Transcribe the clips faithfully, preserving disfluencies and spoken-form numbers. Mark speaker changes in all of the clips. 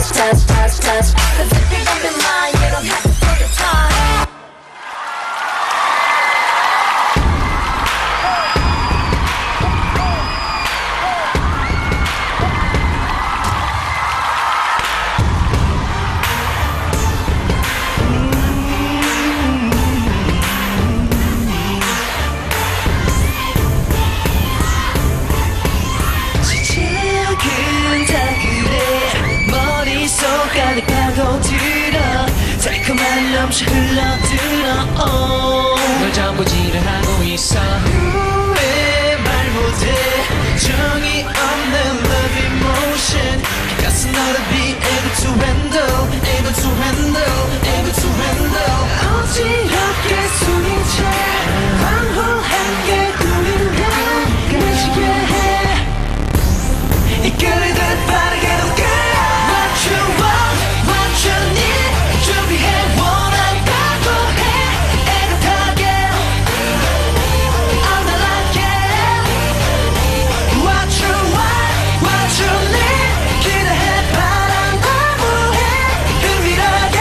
Speaker 1: touch, touch, touch, touch. Cause if you're gonna be mine, you don't have to take your time.
Speaker 2: 가득하고들어 달콤한 넘치 흘러들어 oh. 널 전부 지배하고 있어 후회 말 못해 정이 없는 love emotion 가슴 너를 be able to handle able to handle able to handle 어지럽게 숨인 채 황홀한 게 꿈인가 미치게 해 이끌리듯 빠르게도 가 What you want What you need 준비해 원한다고 해 애틋하게 I'm not like it What you want What you need 기대해 바란다고 해 은밀하게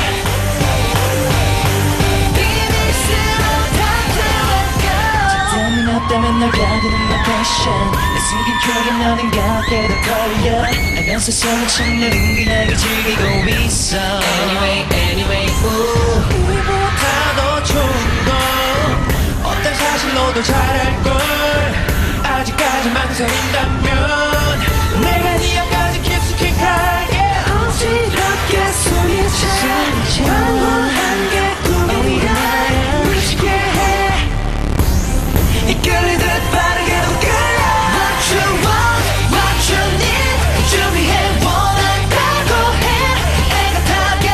Speaker 2: 비밀스러운 time to let go 땀이 없다면 널 가두는 my passion 내 숨긴 벽에 너는 곁에도 걸려 알면서 손을 참는 은근하게 즐기고 있어 Anyway, anyway, ooh 우리보다 더 좋은 거 어떤 사실로도 잘알걸 아직까지 망설인다면 내가 네 앞까지 깊숙이 갈게 어지럽게 숨이 차 황홀한 게 꿈이야 미치게 해 이끌리듯 빠르게도 가 What you want, what you need 준비해 원한다고 해 애틋하게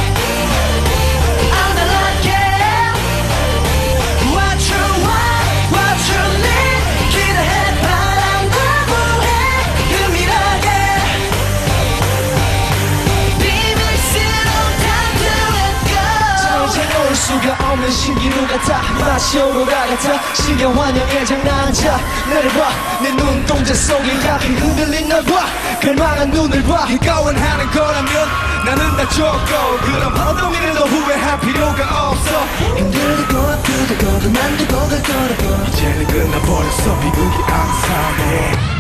Speaker 2: I'm not like it What you want, what you need 기대해 바란다고 해 은밀하게 비밀스러운 time to let go
Speaker 3: 이제 놓을 수가 없는 신기루 같아 맛이 오로라 같아 신경 환영에 장난자 나를 봐내 눈동자 속에 약이 흔들린 널봐 갈망한 눈을 봐 이가 원하는 거라면 나는 다 줬고 그럼 어떤 일도 후회할 필요가 없어 힘들고 아프고 그만두고 갈 거라고 이제는 끝나버렸어 비극이 안 사네